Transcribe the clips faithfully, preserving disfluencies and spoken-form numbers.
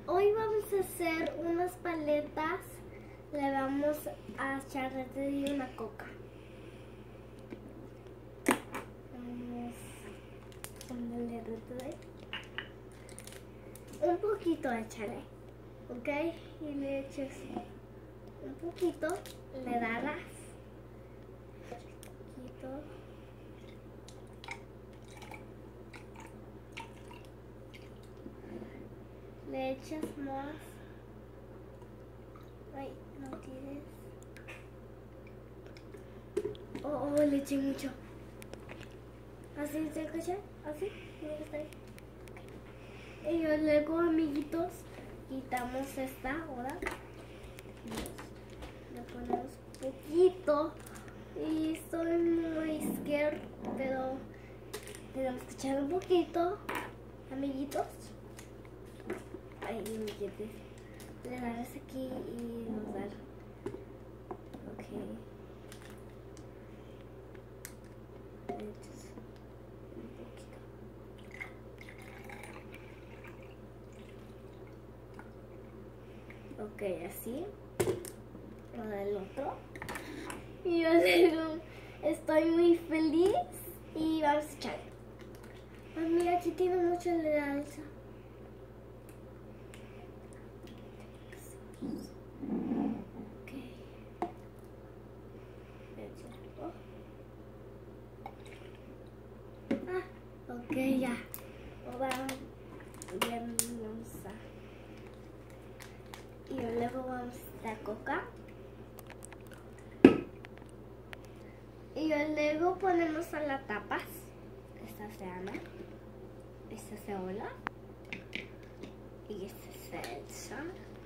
hoy vamos a hacer unas paletas. Le vamos a echar de una coca. Vamos a ponerle de un poquito, échale, ¿ok? Y le echas un poquito, le das un poquito. Le echas más. Ay, no tienes. Oh, oh, le eché mucho. Así se escucha, así, está ahí. Y luego, amiguitos, quitamos esta ahora. Le ponemos un poquito. Y estoy muy scared, pero tenemos que echar un poquito, amiguitos. Ay, amiguitos. Le das aquí y nos dar. Ok. Le echas un poquito. Ok, así. Ahora el otro. Y yo luego estoy muy feliz y vamos a echar. Ah, mira, aquí tiene mucho de alza. Ok. Ah, ok, ya. Ahora ya vamos a. Y luego vamos a la coca. Y luego ponemos a las tapas. Esta se llama. Esta se hola. Y esta se echa.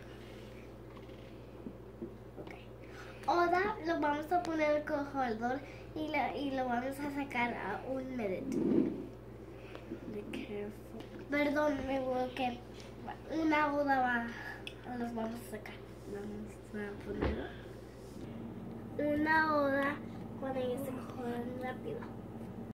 Ok. Ahora lo vamos a poner en el congelador y, la, y lo vamos a sacar a un minuto. Be careful. Perdón, me equivoqué. Una hora va. Los vamos a sacar. Vamos a ponerlo. Una hora cuando ellos se cojan rápido.